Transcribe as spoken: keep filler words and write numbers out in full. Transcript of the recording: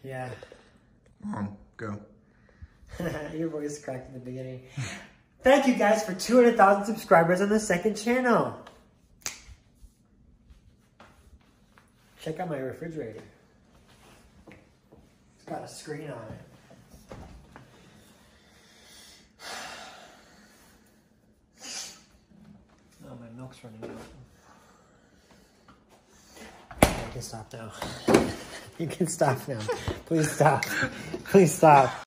Yeah. Mom, go. Your voice cracked in the beginning. Thank you guys for two hundred thousand subscribers on the second channel. Check out my refrigerator. It's got a screen on it. Oh, my milk's running out. I can stop now. You can stop now. Please stop. Please stop.